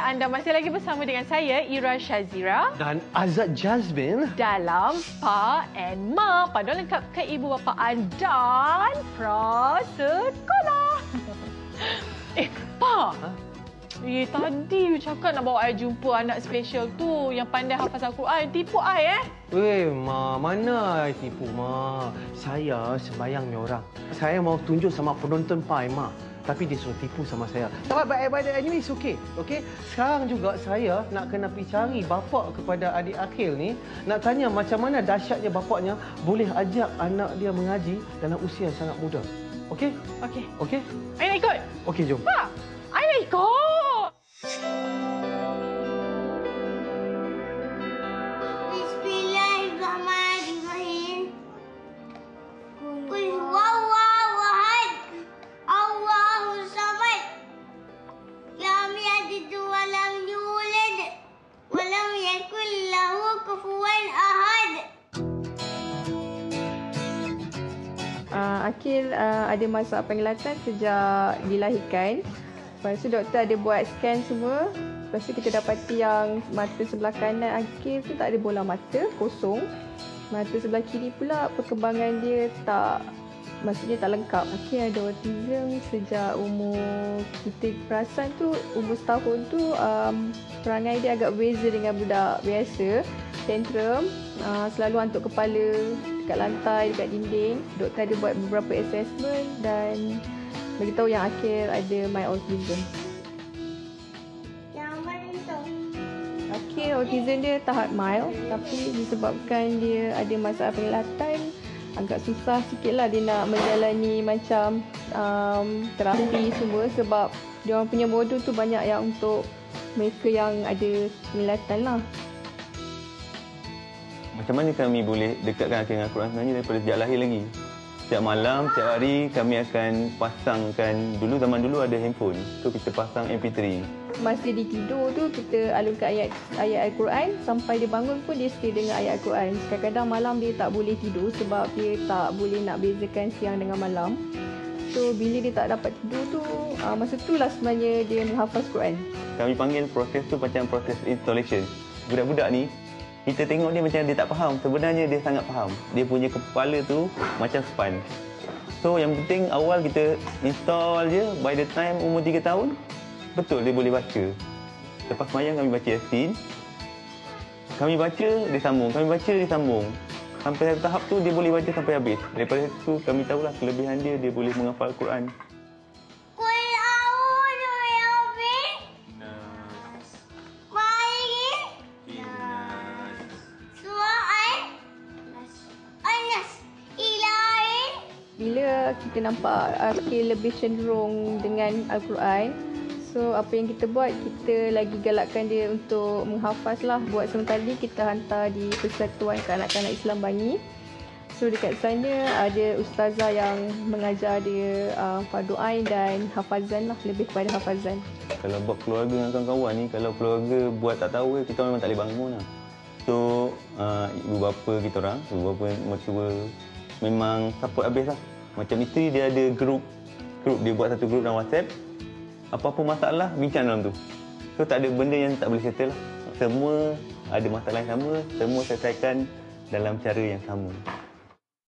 anda masih lagi bersama dengan saya, Ira Shazira. Dan Azad Jazmin. Dalam Pa and Ma, panduan lengkap ke ibu bapa dan prasekolah. Pa! Tadi you cakap nak bawa I jumpa anak special tu yang pandai hafaz Al-Quran. Tipu I, Weh, Ma, mana I tipu, Ma? Saya sembayang ni orang. Saya mau tunjuk sama penonton Pai, Ma. Tapi dia suruh tipu sama saya. Tak apa, anyway, it's okay. Okay? Sekarang juga saya nak kena pergi cari bapa kepada adik Akhil ni. Nak tanya macam mana dahsyatnya bapaknya boleh ajak anak dia mengaji dalam usia yang sangat muda. Okay? Okey. Okay? I nak ikut. Okay, jom. Pa! I nak ikut. Bismillahirrahmanirrahim. Qul huwallahu ahad. Allahus samad. Lam yalid wa lam yulad wa lam yakul lahu kufuwan ahad. Akhil ada masalah penglihatan sejak dilahirkan. Lepas tu doktor ada buat scan semua. Lepas tu kita dapati yang mata sebelah kanan Akhil tu tak ada bola mata, kosong. Mata sebelah kiri pula perkembangan dia maksudnya tak lengkap. Akhil ada autism sejak umur kita perasan tu, umur setahun tu perangai dia agak berbeza dengan budak biasa. Tantrum, selalu hantuk kepala dekat lantai, dekat dinding. Doktor ada buat beberapa assessment dan beritahu yang Akhil ada mild autism. Yang mana tu? Akhil autism dia tahap mild, tapi disebabkan dia ada masalah penglihatan, agak susah sikitlah dia nak menjalani macam terapi semua sebab dia orang punya modul tu banyak yang untuk mereka yang ada penglihatan lah. Macam mana kami boleh dekatkan Akhil dengan Al-Quran sebenarnya daripada sejak lahir lagi? Setiap malam, setiap hari kami akan pasangkan, zaman dulu ada handphone, so kita pasang MP3. Masa dia tidur tu kita alunkan ayat Al-Quran, sampai dia bangun pun dia stay dengan ayat Al-Quran. Kadang-kadang malam dia tak boleh tidur sebab dia tak boleh nak bezakan siang dengan malam. So bila dia tak dapat tidur tu, masa itulah sebenarnya dia menghafaz Quran. Kami panggil proses tu macam proses installation. Budak-budak ni, kita tengok dia macam dia tak faham, sebenarnya dia sangat faham. Dia punya kepala tu macam sponge. So yang penting awal kita install je, by the time umur 3 tahun, betul dia boleh baca. Lepas semayang kami baca Yasin. Kami baca, dia sambung. Kami baca, dia sambung. Sampai satu tahap tu dia boleh baca sampai habis. Daripada itu kami tahulah kelebihan dia, dia boleh menghafal Quran. Qul a'udzu birabbin Maliki Su'an Anas Ilahi. Bila kita nampak Akhil lebih cenderung dengan Al-Quran, so apa yang kita buat, kita lagi galakkan dia untuk menghafaz lah. Buat sementara ni kita hantar di Persatuan Kanak-Kanak Islam Bangi. So dekat sana ada ustazah yang mengajar dia fardu ain dan hafazan lah, lebih kepada hafazan. Kalau buat keluarga dengan kawan-kawan ni, kalau keluarga buat tak tahu, kita memang tak boleh bangun lah. So, ibu bapa kita orang, ibu bapa mertua, memang support habis lah. Macam isteri dia ada grup, dia buat satu grup dalam WhatsApp. Apa-apa masalah, bincang dalam tu. So, tak ada benda yang tak boleh settle lah. Semua ada masalah yang sama, semua selesaikan dalam cara yang sama.